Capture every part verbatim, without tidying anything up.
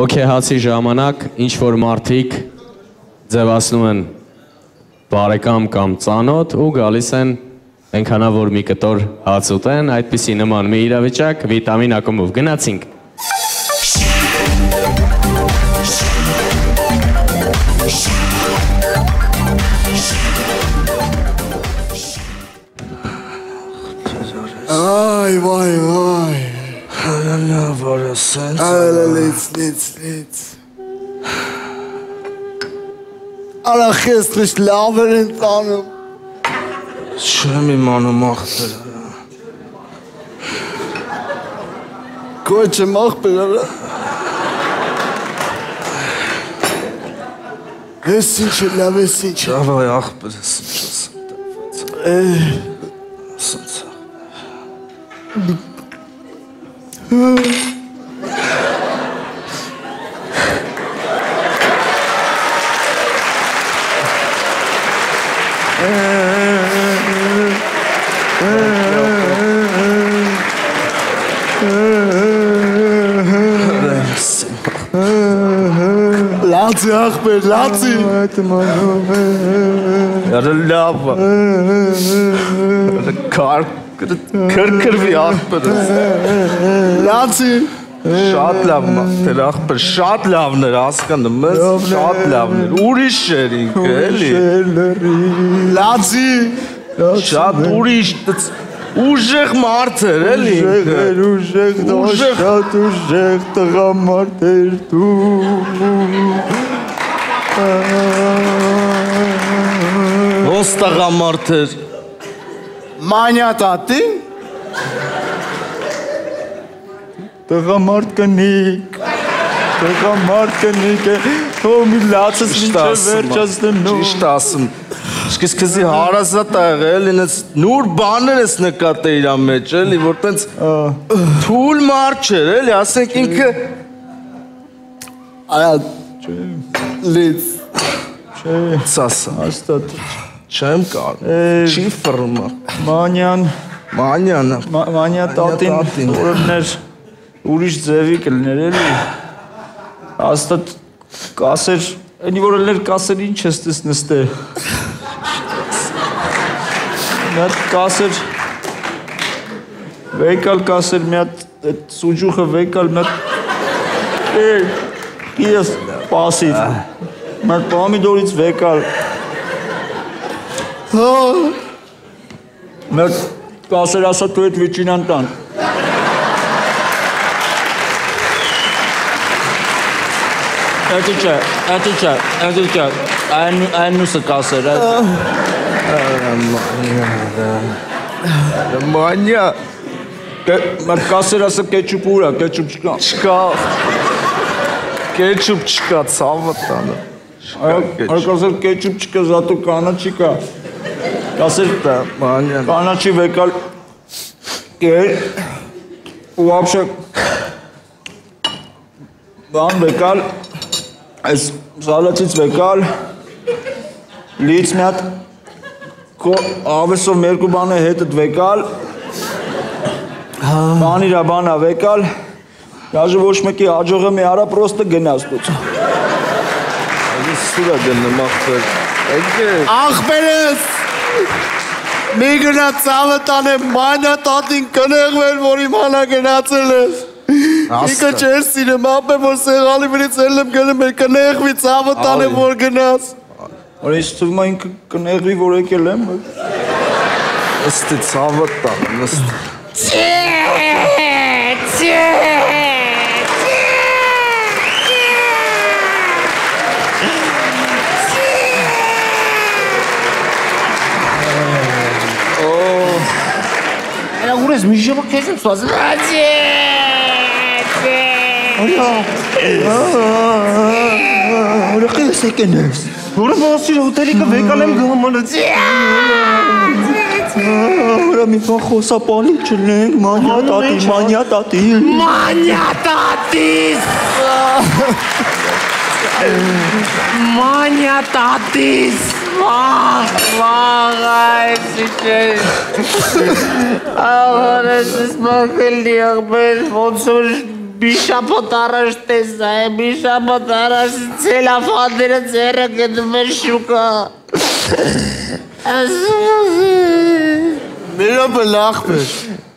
Հոգեհացի ժամանակ ինչ-որ մարդիկ ձևացնում են բարեկամ կամ ծանոթ ու գալիս են այնքանա որ մի կտոր հաց ուտեն, այդպիսի նման մի իրավիճակ վիտամին ակումբով գնացինք։ Ay vay vay. Ne var ya sen? Öyle lits lits lits. Alla gisteren slaven in tanım. Չեմ իմանում ախպեր։ Koçum ախպեր։ Esin çelav esin çelav. Davay ախպեր ես ինչ ասեմ։ Ասած։ Laat ze ախպեր, laat ze. Yarı lava. Kar kır kır bir ախպեր ես։ Laat ze. Շատ լավ մաղթեր ախպեր, շատ լավներ հասկանում ես, շատ լավներ, ուրիշ էր ինքը, էլի։ Laat ze. Շատ ուրիշ, ուժեղ մարդ էր, էլի ինքը։ Ուժեղ, ուժեղ, շատ ուժեղ տղամարդ էր դու։ Ոնց տղամարդ էր։ Մանյա տատի։ Տղամարդ կնիկ, տղամարդ կնիկ է, հո մի լացս մինչև վերջած դնում։ Ճիշտ ասում, սկիզ կզի հարազատ ա եղել, ինես նուր բաներ ես նկատ է իրա մեջ, էլի, որ տենց թուլ մարդ չէր, էլի, ասենք ինքը… Արա, լից, Սասա, աստատ, չեմ կար, չի վռմա։ մանյան, Մանյանը, մանյա տատին, որներ, ուրիշ ձևի կլներ էլի, աստատ կասեր, այնի որ ելներ կասեր ինչ ես տես նստե, մի հատ կասեր, վեկալ կասեր, մի հատ սուջուխը վեկալ, մի հատ, է, ես պասիվ, մի հատ պամիդորից վեկալ, մի հատ կասեր ասա դու էդ վիճինան տան, Էդի չէ, էդի չէ, էդի չէ, այն նուսը կասեր, Մանյա, մատ կասեր ասը կեչուպ ուրա, կեչուպ չկա։ չկա, կեչուպ չկա, ծավը տանը, Այ կասեր կեչուպ չկա, զատու կանա չի կա, կասեր Մանյան, կանա չի վեկալ, կեր, ու ապշե, բան վեկալ, այս սալացից վեկալ, լից մի հատ ավեսով մերկու բան է հետըտ վեկալ, բան իրա բանա վեկալ, Դաժե ոչ մեկի աջողը մի արա պրոստը գնաց դուց։ Այս սուրա գնեմ ախպեր, Ախպեր ես, մի գնա ծավը տանեմ, մանյա տատին կնեղվեր, որ իմանա գնացել ես։ Ինքը չեր սիրեմ, ապե որ սեղալի վրից ելեմ գնում էր կնեղվի ծավը տանեմ, որ գնաց։ Որ ես թվում է ինքը կնեղվի, որ եկել եմ։ ըստի ծավը տանեմ, ըստի։ Era urez mi jebo kezim soazım. Ora qeles ekenes. Ora basir hoteli ka vekalem gamana. Ora mi fa khosa pali cheleng manya tati manya tati. Manya tatis. Manya tatis. Vah, vah, ay, sicher. Ahora es más feliz, pero vos sos Bishapotarash tesay, Bishapotarash celafadere zere gedme şuka. Mira belachbeş.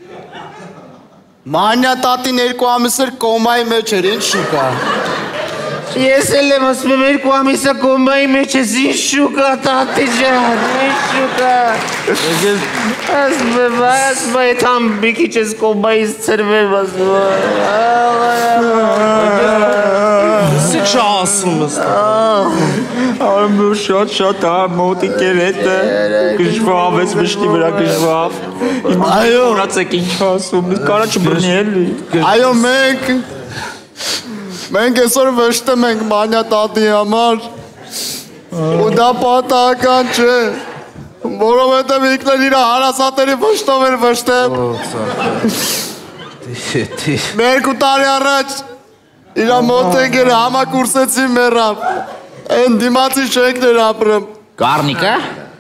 Manya tati nerko amisır komay meçerin şuka. Yesele masbemer ko amisa komay meçesin şuka tati can. Şuka. Asbe asbe tam bikiçes komay serve basma. Sık şansımız. Armur şat şat moti kerete. Kışvavs mışti bırak kışvav. Ayo. Muratsa kinçasımız karaç brneli. Ayo menk. Մենք այսօր վշտեմ ենք Մանյա տատի համար ու դա պատահական չէ որովհետև ինքն իր հարազատների վշտով էր վշտեմ Մեր երկու տարի առաջ իր մոտ եկել համակուրսեցի մեռավ այն դիմացի շենքն էր ապրում Գառնիկը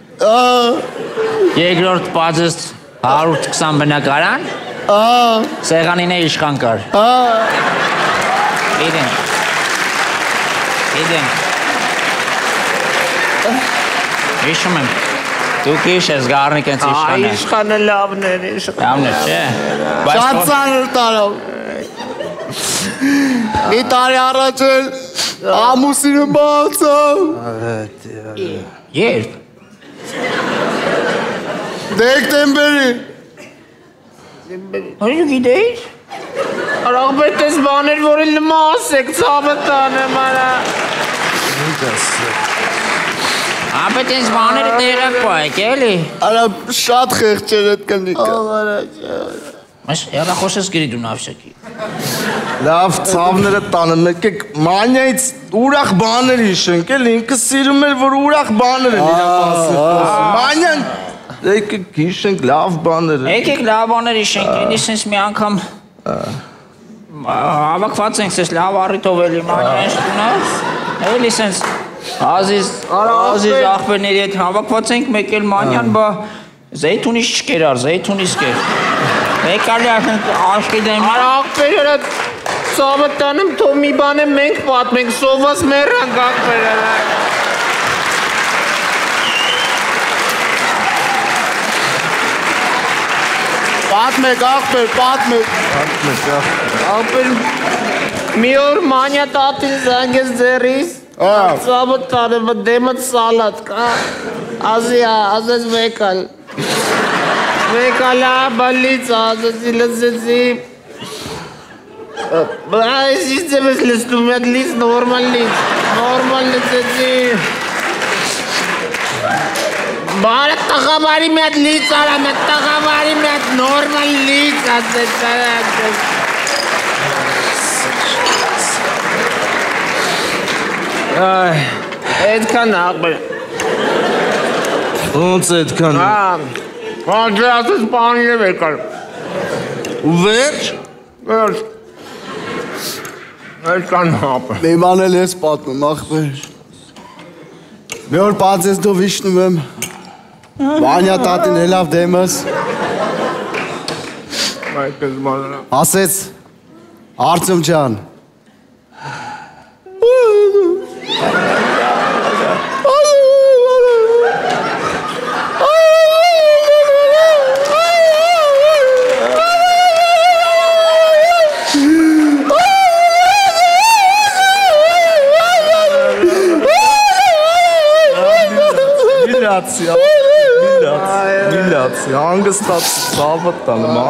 երկրորդ բացս հարյուր քսան բնակարան սեղանին է իշխան կար Gidin. Gidin. İşimim. Tu kişiz garnikens işkanı. Ay işkanı lavner işkanı Lavner çe. Շատ ծանր տարավ Մի տարի առաջ էլ ամուսինը բացավ Երբ? Դեկտեմբերի Հորի գիտեիր? Արաղբետ ես բաներ, որ էլ մաս եք ծավը տանեմ արա Ապետ ես բաները տեղակ պայք էլի Արա շատ խեղճեր էտ կնիկը Մաշ եղա խոշես գրի դու նավշակի Լավ ծավները տանը մեկեք մանյայից ուրախ բաներ իշենք էլ ինքը սիրում էր որ ուրախ բաներ են իրա մասին Մանյան եկեք իշենք լավ բաներ Եկեք լավ բաներ իշենք էլի սենց մի անգամ Հավակված ենք սես լավ առիթով էլի մանյայից տունավ Էլի սենց Ազիզ Ազիզ աղբերների հետ հավակված ենք մեկ էլ մանյան բա Զեյթունից չկեր ար զեյթունից կեր Եկալի աշկի դեմ Արա աղբերերը ծավը տանեմ թող մի բան է մենք պատմենք սովված մեռանք աղբերերը Պատմեք աղբեր պատմեք Աղբեր մի օր մանյա տատին զանգեց ձերիս ծավը տանեմ դեմըտ սալատ կա Ազիա ազես վեկալ Vekala ballica azıcı lezzetli. Բայց ինձ ես լսում եմ լիz normal լիz normal լեզի Բարը տղամարի մի հատ լիz արա մի տղամարի մի հատ normal լիz ասեց Այ այդքան աղբեր Ոնց այդքան Անդրեասս բանի է վեկալ Ու վերջ Վերջ Այդքան հապը Մի բան էլ ես պատմում աղբեր Մի օր պացես դու վիշնում եմ Վանյա տատին հելավ դեմս Ասեց Արծում ջան Միլացիա, միլացիա, հանգստացի, ծավըտ տանը, ման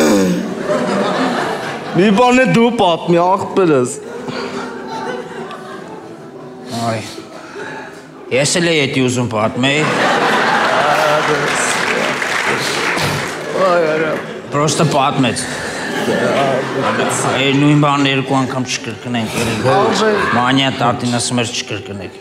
Մի բան է դու պատմի, աղբերս Այ Ես էլ է եթի ուզում պատմեի Պրոստը պատմեց Այ նույն բան երկու անգամ չկրկնենք Մանյա տատին ասում էր չկրկնենք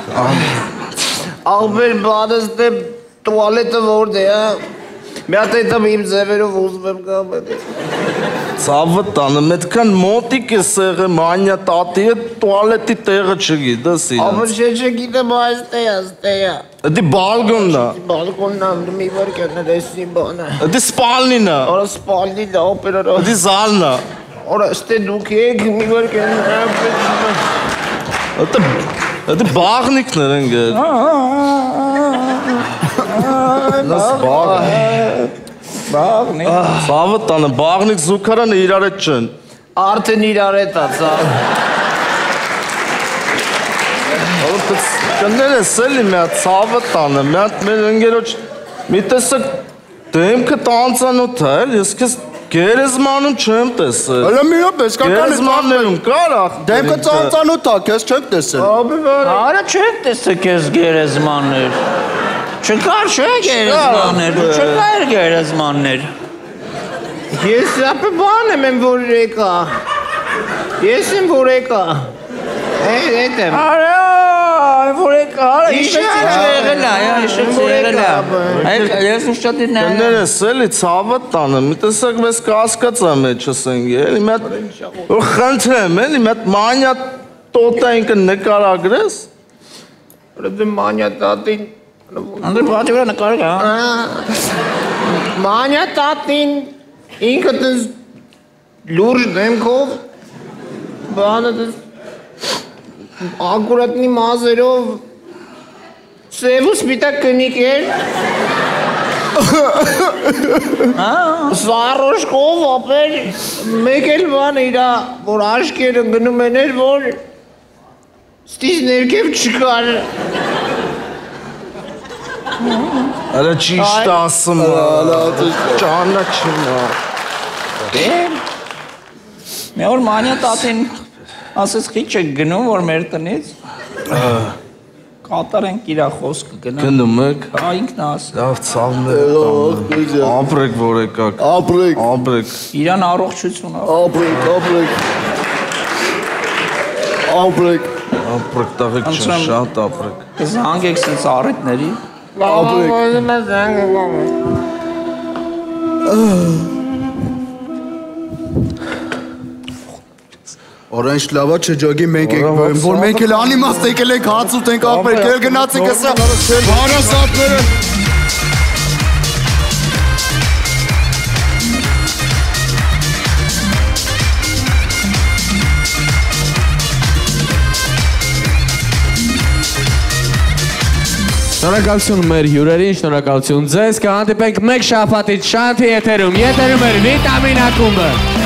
Աղբեր բանս դե տուալետը որդ է, մի հատ այդամ իմ ձևերով ուզում եմ գամ Ծավը տանը, մետքան մոտիկ է սեղը մանյա տատի է տուալետի տեղը չգիտես իրենց Աղբեր չէ չէ գիտեմ այս տեյա, տեյա Դի բալգոնն է Բալկոնն եմ, մի վար կերն է դեսնի բան է Դի սպալնին է Արա սպալնին է, օպերորա Դի զալն է Oreste դուք եք մի վար Դա դա բաղնիկներ են գեր։ Նաս բաղ։ Բաղնիկ։ Սավը տանը բաղնիկ զուգարանը իրար հետ չեն։ Արդեն իրար հետ ացա։ Որպես կներես էլի մի հատ սավը տանը, մի հատ մեր ընկերոջ մի տեսակ դեմքը տանցանոթ է, ես քեզ գերեզմանում չեմ տեսել։ Հələ մի րոպե, կական Գերեզմաններում կար ախ։ դեմքը ծանծանոթ է, քեզ չեմ տեսել։ Արա չեք տեսել քեզ գերեզմաններ։ Չկար չէ գերեզմաններ, չկար գերեզմաններ։ Ես ապե բան եմ որ եկա։ Ես եմ որ եկա։ Այդ եմ։ Արա, որ եկա, ինչ եղել է, ինչ եղել է։ Այդ ես ուշադիր նայ։ Կներես էլի ցավը տանը, մի տեսակ մեզ կասկածա մեջս են էլի, մի հատ որ խնդրեմ էլի, մի հատ մանյա տոտա ինքը նկարագրես։ Դե մանյա տատին Անդր բացի վրա նկարը կա։ Մանյա տատին ինքը դες լուրջ դեմքով բանը դες ակուրատնի մազերով սև ու սպիտակ կնիկ էր Սարոշկով ապեր մեկ էլ բան իրա որ աշկերը գնում են էր որ ստիս ներքև չկար Արա ճիշտ ասում է, ճանաչում է։ Մի օր մանյա տատին ասեց քիչ եք գնում որ մեր տնից կատարենք իրա խոսքը գնանք Գնում եք։ հա ինքն ասա Լավ ցավներ ապրեք որ եկաք։ Ապրեք Ապրեք։ իրան առողջություն ապրեք ապրեք ապրեք Ապրեք տաղեք չեն շատ ապրեք։ կզանգեք սենց առիթների ապրեք Orange լավա չջոգի մենք եք որ մենք էլ անիմաստ եկել ենք հաց ուտենք ապրեք էլ գնացինք հսա հարասատները Շնորհակալություն մեր հյուրերին, շնորհակալություն ձեզ, կհանդիպենք մեկ շաբաթից շանթի եթերում, եթերում էր Վիտամին ակումբը։